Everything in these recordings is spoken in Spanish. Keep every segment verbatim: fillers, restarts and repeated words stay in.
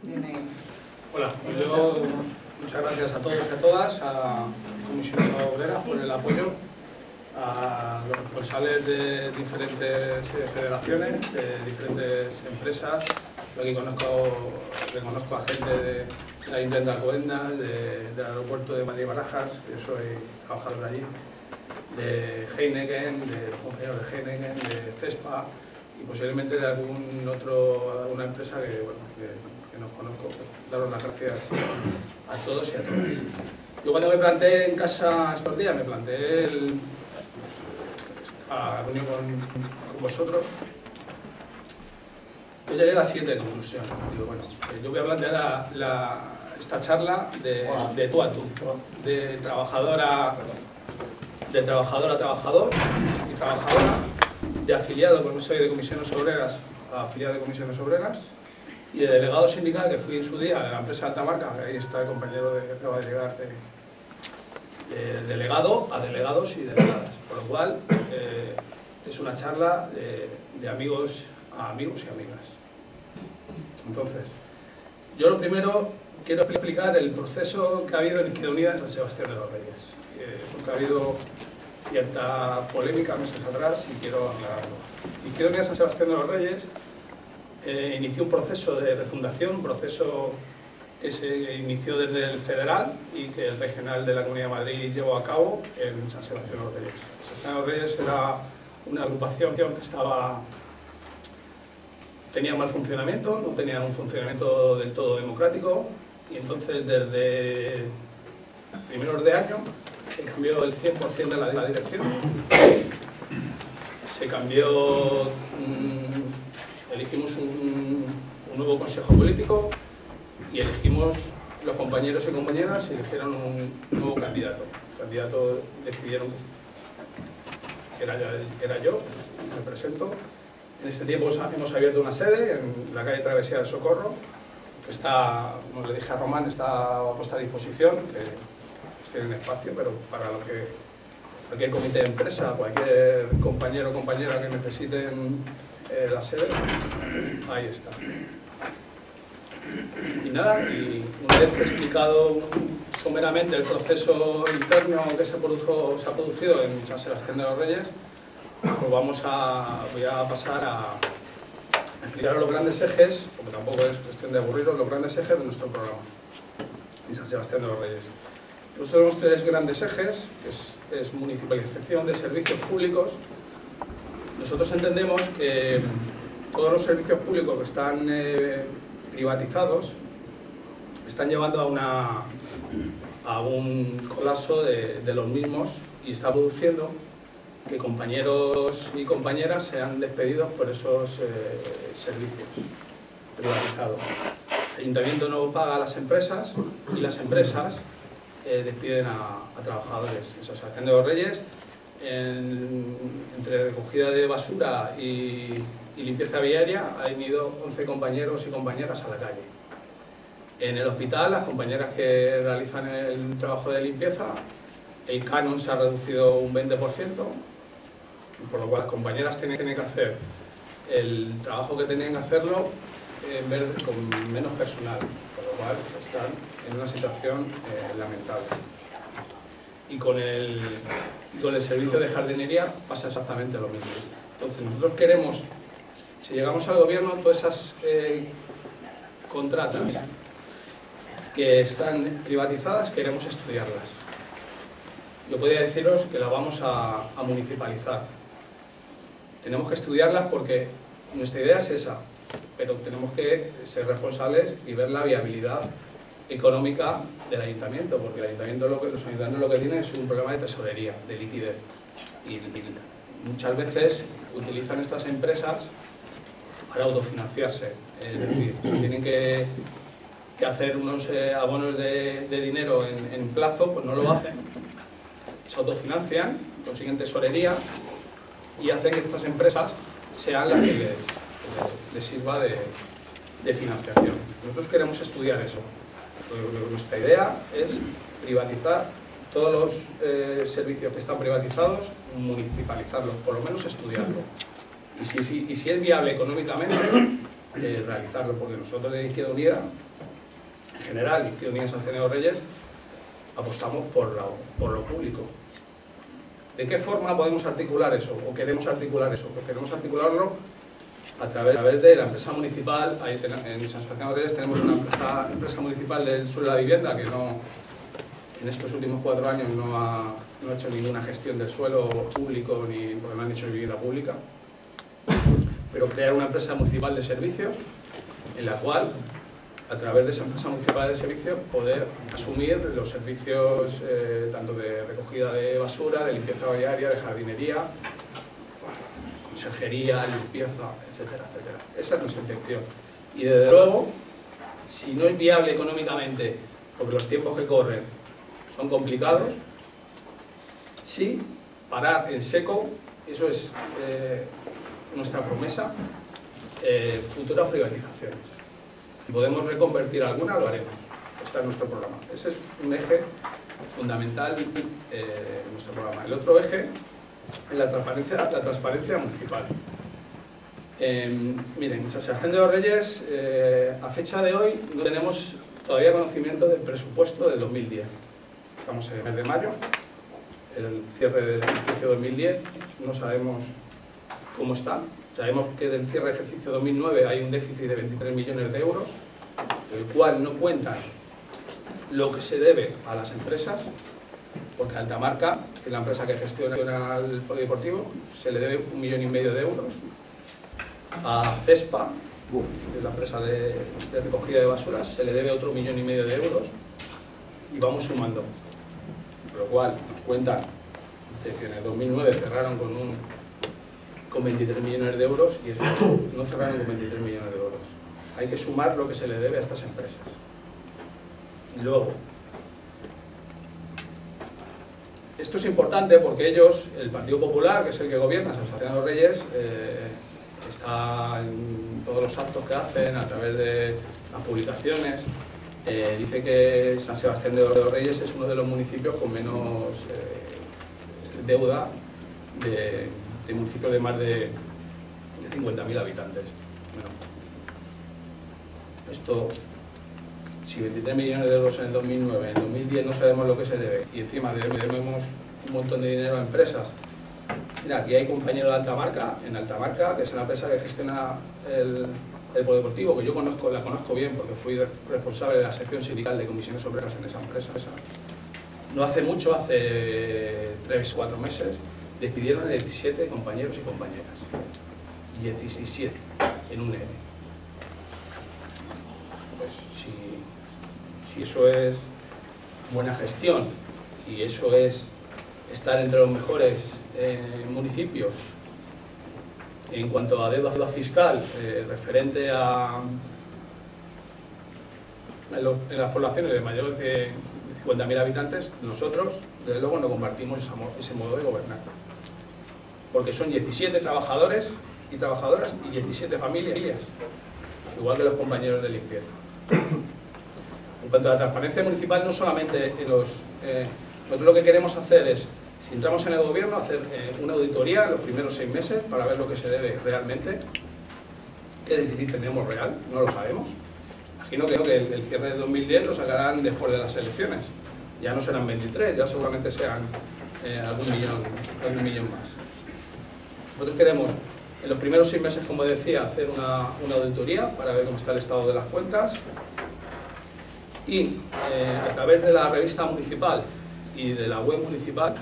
Viene... Hola, pues yo muchas gracias a todos y a todas, a Comisiones Obreras por el apoyo, a los responsables de diferentes federaciones, de diferentes empresas. Yo aquí conozco, reconozco a gente de la Ayuntamiento de Alcobendas, de, del aeropuerto de Madrid-Barajas, yo soy trabajador de allí, de Heineken, de los compañeros de Heineken, de Cespa y posiblemente de algún otro, alguna empresa que, bueno, que, que no conozco. Daros las gracias a todos y a todas. Yo cuando me planteé en casa estos días, me planteé el, a reunión con, con vosotros, yo llegué a las siguiente conclusión. Digo, bueno, yo voy a plantear la, la, esta charla de, de tú a tú, de trabajador a, de trabajador a trabajador y trabajadora, de afiliado, porque no soy de comisiones obreras, a afiliado de comisiones obreras, y de delegado sindical, que fui en su día de la empresa Altamarca, que ahí está el compañero de, que acaba de llegar, de, de delegado a delegados y delegadas, por lo cual eh, es una charla de, de amigos a amigos y amigas. Entonces, yo lo primero quiero explicar el proceso que ha habido en Izquierda Unida en San Sebastián de los Reyes, eh, porque ha habido cierta polémica meses atrás y quiero aclararlo. Izquierda Unida San Sebastián de los Reyes eh, inició un proceso de refundación, un proceso que se inició desde el federal y que el regional de la Comunidad de Madrid llevó a cabo en San Sebastián de los Reyes. San Sebastián de los Reyes era una agrupación que estaba, tenía mal funcionamiento, no tenía un funcionamiento del todo democrático, y entonces desde primeros de año se cambió el cien por cien de la, de la dirección, se cambió, mmm, elegimos un, un nuevo consejo político y elegimos, los compañeros y compañeras eligieron un nuevo candidato. El candidato decidieron que era, era yo, me presento. En este tiempo hemos abierto una sede en la calle Travesía del Socorro, que está, como le dije a Román, está puesta a disposición, que pues tienen espacio, pero para lo que cualquier comité de empresa, cualquier compañero o compañera que necesiten eh, la sede, ahí está. Y nada, y una vez explicado someramente el proceso interno que se, produjo, se ha producido en San Sebastián de los Reyes, pues vamos a, voy a pasar a explicar los grandes ejes, porque tampoco es cuestión de aburriros, los grandes ejes de nuestro programa en San Sebastián de los Reyes. Nosotros tenemos tres grandes ejes, que es, es municipalización de servicios públicos. Nosotros entendemos que todos los servicios públicos que están eh, privatizados están llevando a, una, a un colapso de, de los mismos y está produciendo que compañeros y compañeras sean despedidos por esos eh, servicios privatizados. El ayuntamiento no paga a las empresas y las empresas eh, despiden a, a trabajadores. En San Sebastián de los Reyes, en, entre recogida de basura y, y limpieza viaria, han ido once compañeros y compañeras a la calle. En el hospital, las compañeras que realizan el trabajo de limpieza, el canon se ha reducido un veinte por ciento, por lo cual las compañeras tienen, tienen que hacer el trabajo que tenían que hacerlo en vez, con menos personal, por lo cual están en una situación eh, lamentable. Y con el, con el servicio de jardinería pasa exactamente lo mismo. Entonces nosotros queremos, si llegamos al gobierno, todas esas eh, contratas que están privatizadas, queremos estudiarlas. Yo podría deciros que las vamos a, a municipalizar. Tenemos que estudiarlas porque nuestra idea es esa, pero tenemos que ser responsables y ver la viabilidad económica del ayuntamiento, porque el ayuntamiento, lo que, los ayuntamientos lo que tienen es un problema de tesorería, de liquidez. Y, y muchas veces utilizan estas empresas para autofinanciarse, es decir, tienen que, que hacer unos eh, abonos de, de dinero en, en plazo, pues no lo hacen, se autofinancian, consiguen tesorería y hacen que estas empresas sean las que les, les sirva de, de financiación. Nosotros queremos estudiar eso. Nuestra idea es privatizar todos los eh, servicios que están privatizados, municipalizarlos, por lo menos estudiarlo. Y si, si, y si es viable económicamente, eh, realizarlo, porque nosotros de Izquierda Unida, en general, Izquierda Unida en San Sebastián de los Reyes, apostamos por lo, por lo público. ¿De qué forma podemos articular eso? ¿O queremos articular eso? Pues queremos articularlo a través, a través de la empresa municipal. Ahí ten, en San Sebastián de los Reyes tenemos una empresa, empresa municipal del suelo de la vivienda que no, en estos últimos cuatro años no ha, no ha hecho ninguna gestión del suelo público, ni porque no han hecho vivienda pública, pero crear una empresa municipal de servicios en la cual, a través de esa empresa municipal de servicios, poder asumir los servicios eh, tanto de recogida de basura, de limpieza viaria, de jardinería, conserjería, limpieza, etcétera, etcétera. Esa es nuestra intención. Y desde luego, si no es viable económicamente, porque los tiempos que corren son complicados, sí, parar en seco, eso es eh, nuestra promesa, eh, futuras privatizaciones. Si podemos reconvertir alguna, lo haremos. Este es nuestro programa. Ese es un eje fundamental eh, de nuestro programa. El otro eje es la transparencia, la transparencia municipal. Eh, miren, en San Sebastián de los Reyes, eh, a fecha de hoy, no tenemos todavía conocimiento del presupuesto del dos mil diez. Estamos en el mes de mayo, el cierre del ejercicio dos mil diez, no sabemos cómo está. Sabemos que del cierre del ejercicio dos mil nueve hay un déficit de veintitrés millones de euros, del cual no cuentan lo que se debe a las empresas, porque a Altamarca, que es la empresa que gestiona el polideportivo, se le debe un millón y medio de euros. A CESPA, que es la empresa de, de recogida de basuras, se le debe otro millón y medio de euros, y vamos sumando. Por lo cual nos cuentan que en el dos mil nueve cerraron con un con veintitrés millones de euros y eso no cerraron con veintitrés millones de euros. Hay que sumar lo que se le debe a estas empresas. Y luego, esto es importante porque ellos, el Partido Popular, que es el que gobierna San Sebastián de los Reyes, eh, está en todos los actos que hacen, a través de las publicaciones, eh, dice que San Sebastián de los Reyes es uno de los municipios con menos eh, deuda de de municipios de más de cincuenta mil habitantes. Bueno, esto, si veintitrés millones de euros en el dos mil nueve, en el dos mil diez no sabemos lo que se debe, y encima debemos un montón de dinero a empresas. Mira, aquí hay compañeros de Altamarca, en Altamarca, que es una empresa que gestiona el, el polideportivo, que yo conozco, la conozco bien porque fui responsable de la sección sindical de comisiones obreras en esa empresa. No hace mucho, hace tres o cuatro meses, despidieron a diecisiete compañeros y compañeras. diecisiete en un E R E. Pues si, si eso es buena gestión y eso es estar entre los mejores eh, municipios en cuanto a deuda fiscal eh, referente a en, lo, en las poblaciones de mayores de cincuenta mil habitantes, nosotros desde luego no compartimos esa, ese modo de gobernar. Porque son diecisiete trabajadores y trabajadoras y diecisiete familias, igual que los compañeros de limpieza. En cuanto a la transparencia municipal, no solamente en los... Eh, nosotros lo que queremos hacer es, si entramos en el gobierno, hacer eh, una auditoría en los primeros seis meses para ver lo que se debe realmente, qué déficit tenemos real, no lo sabemos. Imagino que, que el, el cierre de dos mil diez lo sacarán después de las elecciones. Ya no serán veintitrés, ya seguramente sean eh, algún millón, algún millón más. Nosotros queremos, en los primeros seis meses, como decía, hacer una, una auditoría para ver cómo está el estado de las cuentas y eh, a través de la revista municipal y de la web municipal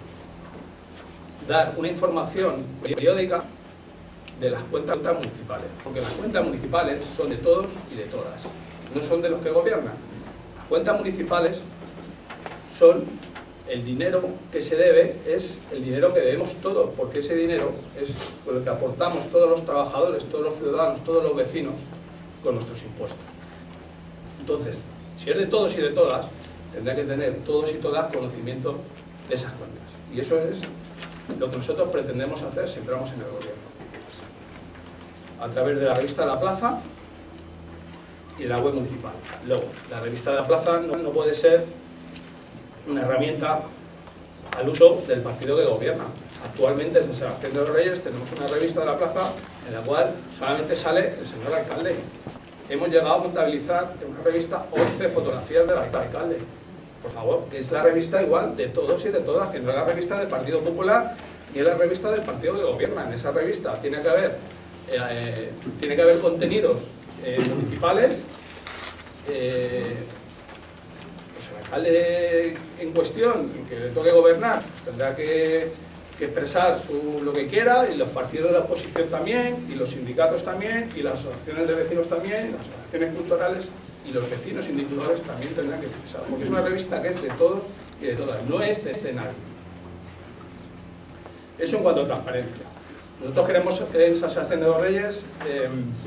dar una información periódica de las cuentas municipales, porque las cuentas municipales son de todos y de todas, no son de los que gobiernan. Las cuentas municipales son el dinero que se debe, es el dinero que debemos todos, porque ese dinero es con lo que aportamos todos los trabajadores, todos los ciudadanos, todos los vecinos con nuestros impuestos. Entonces, si es de todos y de todas, tendrá que tener todos y todas conocimiento de esas cuentas. Y eso es lo que nosotros pretendemos hacer si entramos en el gobierno. A través de la revista de la Plaza y de la web municipal. Luego, la revista de la Plaza no, no puede ser una herramienta al uso del partido que gobierna. Actualmente en San Sebastián de los Reyes tenemos una revista de la plaza en la cual solamente sale el señor alcalde. Hemos llegado a contabilizar en una revista once fotografías del alcalde. Por favor, que es la revista igual de todos y de todas, que no es la revista del Partido Popular ni es la revista del partido que gobierna. En esa revista tiene que haber, eh, tiene que haber contenidos eh, municipales. Eh, pues el alcalde en cuestión, que le toque gobernar, tendrá que, que expresar su, lo que quiera, y los partidos de la oposición también, y los sindicatos también, y las asociaciones de vecinos también, y las asociaciones culturales y los vecinos individuales también tendrán que expresar, porque es una revista que es de todos y de todas, no es de, de nadie. Eso en cuanto a transparencia. Nosotros queremos en San Sebastián de los Reyes eh,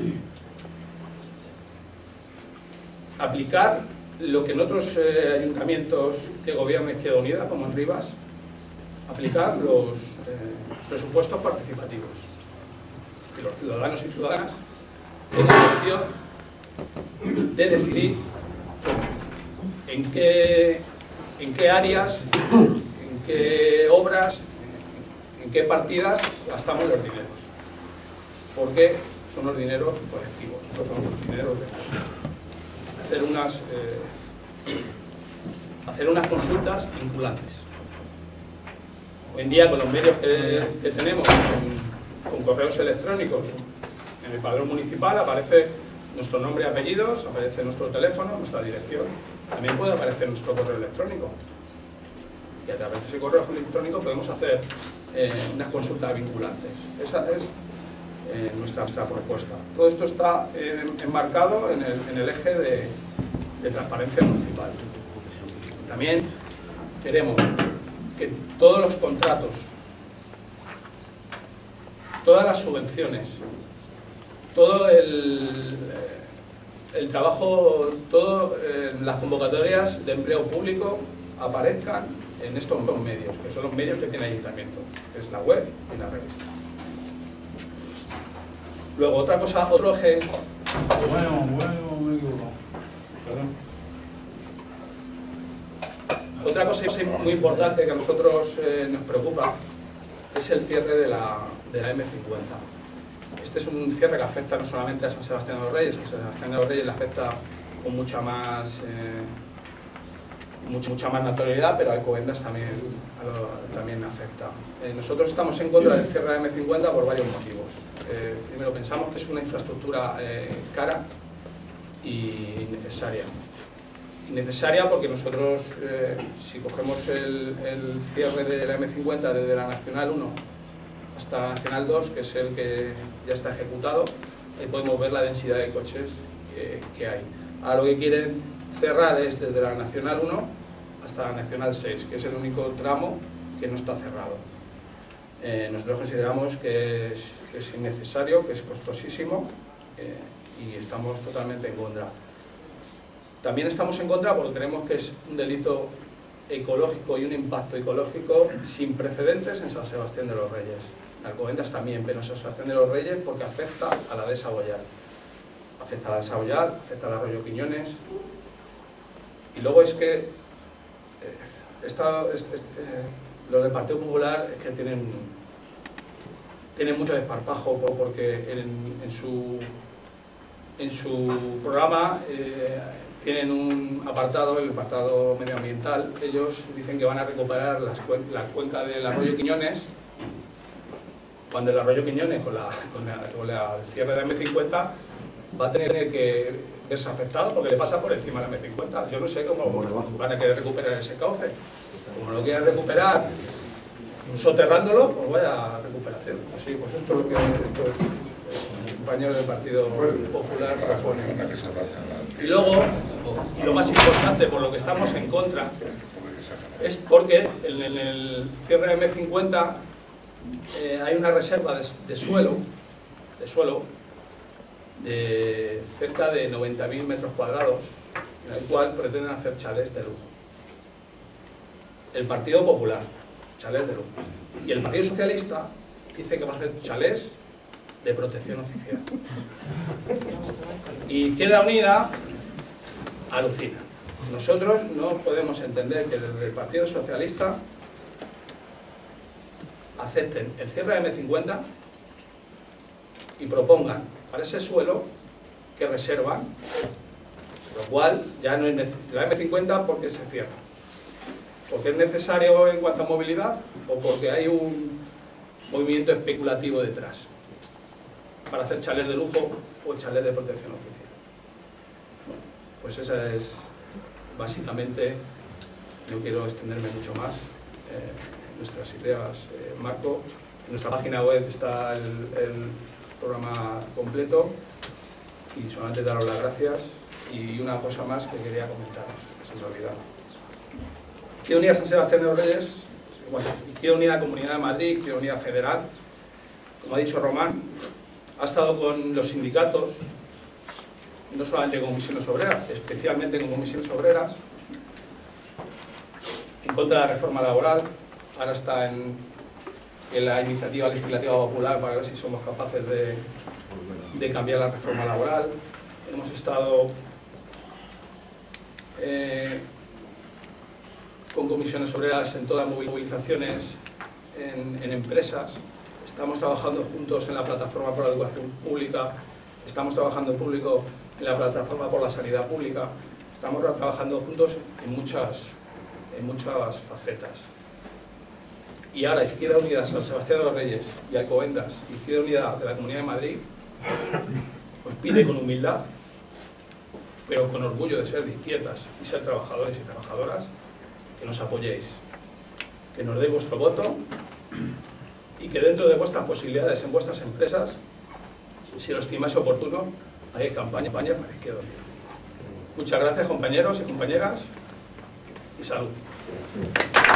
aplicar lo que en otros eh, ayuntamientos que gobierna Izquierda Unida, como en Rivas, aplicar los eh, presupuestos participativos. Y los ciudadanos y ciudadanas tienen la opción de decidir en qué, en qué áreas, en qué obras, en qué partidas gastamos los dineros. Porque son los dineros colectivos, no son los dineros de hacer unas, eh, hacer unas consultas vinculantes. Hoy en día, con los medios que, que tenemos, con, con correos electrónicos, en el padrón municipal aparece nuestro nombre y apellidos, aparece nuestro teléfono, nuestra dirección. También puede aparecer nuestro correo electrónico. Y a través de ese correo electrónico podemos hacer eh, unas consultas vinculantes. Esa es eh, nuestra, nuestra propuesta. Todo esto está eh, enmarcado en el, en el eje de, de transparencia municipal. También queremos que todos los contratos, todas las subvenciones, todo el, el trabajo, todas eh, las convocatorias de empleo público aparezcan en estos dos medios, que son los medios que tiene el ayuntamiento, que es la web y la revista. Luego, otra cosa, otro eje... Bueno, bueno, me equivoco. Perdón. Otra cosa muy importante que a nosotros eh, nos preocupa es el cierre de la, de la eme cincuenta. Este es un cierre que afecta no solamente a San Sebastián de los Reyes, a San Sebastián de los Reyes le afecta con mucha más, eh, mucha, mucha más naturalidad, pero a Alcobendas también, a lo, también afecta. Eh, nosotros estamos en contra del cierre de la eme cincuenta por varios motivos. Eh, primero, pensamos que es una infraestructura eh, cara y necesaria. Necesaria porque nosotros, eh, si cogemos el, el cierre de la eme cincuenta desde la Nacional uno hasta la Nacional dos, que es el que ya está ejecutado, ahí podemos ver la densidad de coches eh, que hay. Ahora lo que quieren cerrar es desde la Nacional uno hasta la Nacional seis, que es el único tramo que no está cerrado. Eh, nosotros consideramos que es, que es innecesario, que es costosísimo eh, y estamos totalmente en contra. También estamos en contra porque creemos que es un delito ecológico y un impacto ecológico sin precedentes en San Sebastián de los Reyes. En Alcobendas también, pero en San Sebastián de los Reyes porque afecta a la dehesa Boyal. Afecta a la dehesa Boyal, afecta al arroyo Quiñones. Y luego es que eh, esta, este, eh, los del Partido Popular es que tienen, tienen mucho desparpajo porque en, en, su, en su programa eh, tienen un apartado, el apartado medioambiental. Ellos dicen que van a recuperar las cuen la cuenca del arroyo Quiñones, cuando el arroyo Quiñones, con, la, con, la, con la, el cierre de la eme cincuenta, va a tener que verse afectado porque le pasa por encima de la eme cincuenta. Yo no sé cómo van a querer recuperar ese cauce. Como lo quieren recuperar soterrándolo, pues vaya recuperación. Así, pues esto es lo que estos compañeros del Partido Popular proponen. Y luego, y lo más importante, por lo que estamos en contra, es porque en el cierre de eme cincuenta eh, hay una reserva de, de suelo, de suelo de cerca de noventa mil metros cuadrados, en el cual pretenden hacer chalés de lujo. El Partido Popular, chalés de lujo. Y el Partido Socialista dice que va a hacer chalés de protección oficial. Y Izquierda Unida alucina. Nosotros no podemos entender que desde el Partido Socialista acepten el cierre de eme cincuenta y propongan para ese suelo que reservan, lo cual ya no es necesario. La eme cincuenta, ¿por qué se cierra? ¿Porque es necesario en cuanto a movilidad o porque hay un movimiento especulativo detrás para hacer chalés de lujo o chalés de protección oficial? Bueno, pues esa es básicamente, no quiero extenderme mucho más, eh, nuestras ideas. Eh, Marco, en nuestra página web está el, el programa completo y solamente daros las gracias. Y una cosa más que quería comentaros, que se me ha olvidado. Izquierda Unida San Sebastián de los Reyes, bueno, Izquierda Unida Comunidad de Madrid, Izquierda Unida Federal, como ha dicho Román, ha estado con los sindicatos, no solamente con comisiones obreras, especialmente con comisiones obreras, en contra de la reforma laboral. Ahora está en, en la iniciativa legislativa popular para ver si somos capaces de, de cambiar la reforma laboral. Hemos estado eh, con comisiones obreras en todas las movilizaciones en, en empresas. Estamos trabajando juntos en la plataforma por la educación pública, estamos trabajando en público en la plataforma por la sanidad pública, estamos trabajando juntos en muchas, en muchas facetas. Y ahora Izquierda Unida San Sebastián de los Reyes y Alcobendas, Izquierda Unida de la Comunidad de Madrid, os pide con humildad, pero con orgullo de ser de izquierdas y ser trabajadores y trabajadoras, que nos apoyéis, que nos deis vuestro voto y que dentro de vuestras posibilidades en vuestras empresas, si lo estimáis oportuno, hay campaña para Izquierda Unida. Muchas gracias, compañeros y compañeras, y salud.